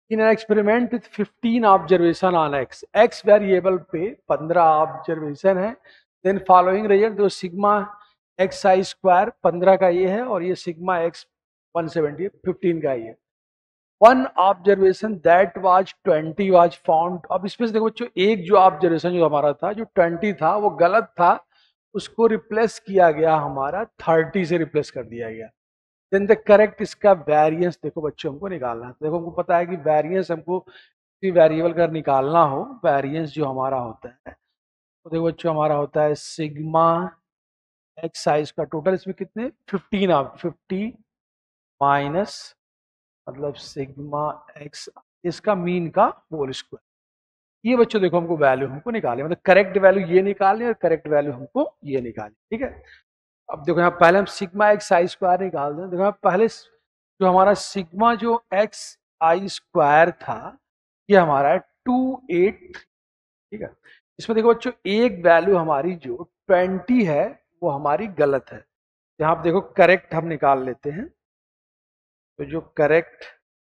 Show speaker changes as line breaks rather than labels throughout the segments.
In an experiment with 15 observation on x, x variable पे 15 observation है, then following result, जो sigma x i square 15 का ये है और ये सिग्मा एक्स 170 15 का ये है। One observation that was 20 was found. अब इसमें से देखो बच्चों, एक जो ऑब्जर्वेशन जो हमारा था जो 20 था वो गलत था, उसको रिप्लेस किया गया, हमारा 30 से रिप्लेस कर दिया गया। देन द करेक्ट इसका वेरिएंस देखो बच्चों हमको निकालना है। देखो हमको पता है कि वेरिएंस हमको किसी वेरिएबल का निकालना हो, वेरिएंस जो हमारा होता है तो देखो बच्चों हमारा होता है सिग्मा एक्स साइज का टोटल, इसमें कितने 15 आप 50 माइनस मतलब सिग्मा एक्स इसका मीन का होल स्क्वायर। ये बच्चों देखो हमको वैल्यू हमको निकाले, मतलब करेक्ट वैल्यू ये निकालने और करेक्ट वैल्यू हमको ये निकाले, ठीक है। अब देखो यहाँ पहले हम सिग्मा एक्स आई स्क्वायर निकाल दें। देखो यहाँ पहले जो हमारा सिग्मा जो एक्स आई स्क्वायर था ये हमारा है 283, ठीक है। इसमें देखो बच्चों एक वैल्यू हमारी जो 20 है वो हमारी गलत है। यहाँ आप देखो करेक्ट हम निकाल लेते हैं, तो जो correct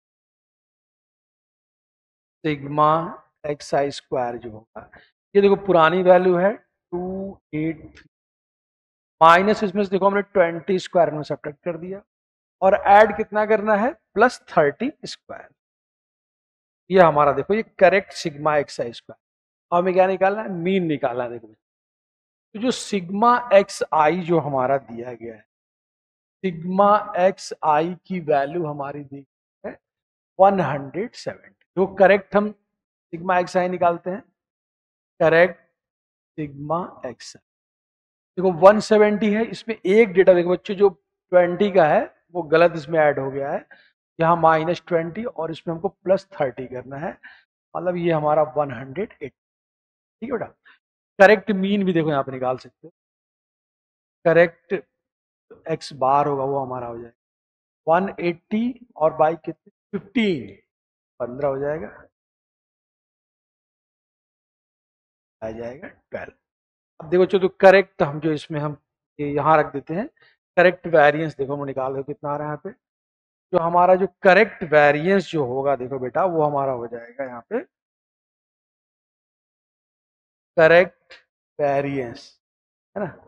sigma x i square जो होगा ये देखो पुरानी वैल्यू है 283 माइनस इसमें से देखो हमने 20 स्क्वायर में सब्ट्रैक्ट कर दिया और ऐड कितना करना है प्लस 30 स्क्वायर। ये हमारा देखो ये correct sigma x i square. हमें क्या निकालना है, मीन निकालना है। देखो तो जो सिग्मा एक्स आई जो हमारा दिया गया है, सिग्मा एक्स आई की वैल्यू हमारी दी है 170। जो करेक्ट हम सिग्मा एक्स आई निकालते हैं, करेक्ट सिग्मा एक्स देखो 170 है, इसमें एक डेटा देखो बच्चों जो 20 का है वो गलत इसमें ऐड हो गया है, यहाँ -20 और इसमें हमको +30 करना है, मतलब ये हमारा 180, ठीक है बेटा। करेक्ट मीन भी देखो यहाँ पे निकाल सकते हो, करेक्ट एक्स बार होगा वो हमारा हो जाएगा 180 और बाई कितने 15 हो जाएगा, आ जाएगा 12। अब देखो जो तो करेक्ट हम जो इसमें हम ये यहाँ रख देते हैं, करेक्ट वेरिएंस देखो हम निकाल दो कितना आ रहा है यहाँ पे। जो हमारा जो करेक्ट वेरिएंस जो होगा देखो बेटा वो हमारा हो जाएगा यहाँ पे करेक्ट वेरिएंस, है ना,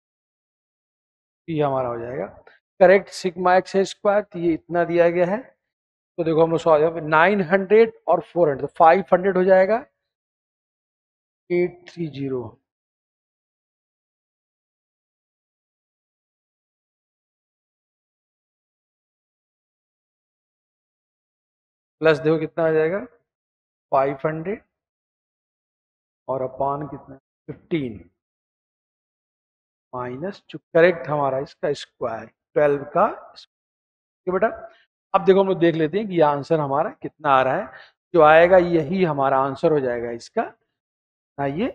ये हमारा हो जाएगा करेक्ट सिग्मा एक्स स्क्वायर, तो ये इतना दिया गया है। तो देखो हम सॉल्व 900 और 400 तो 500 हो जाएगा 830 प्लस देखो कितना आ जाएगा 500 और अपॉन कितना 15 माइनस जो करेक्ट हमारा इसका स्क्वायर 12 का स्क्वायर बेटा। अब देखो हम लोग देख लेते हैं कि ये आंसर हमारा कितना आ रहा है, जो आएगा यही हमारा आंसर हो जाएगा इसका ना ये।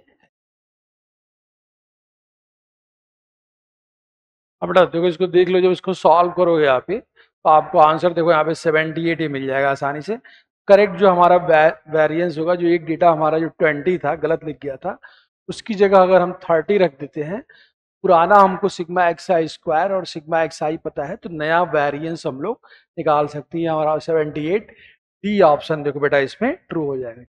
अब बेटा देखो इसको देख लो, जब इसको सॉल्व करोगे यहाँ पे तो आपको आंसर देखो यहाँ पे 78 ही मिल जाएगा आसानी से। करेक्ट जो हमारा वेरिएंस होगा, जो एक डेटा हमारा जो 20 था गलत लिख गया था उसकी जगह अगर हम 30 रख देते हैं, पुराना हमको सिग्मा एक्स आई स्क्वायर और सिग्मा एक्स आई पता है तो नया वेरिएंस हम लोग निकाल सकते हैं। हमारा 78 डी ऑप्शन देखो बेटा इसमें ट्रू हो जाएगा।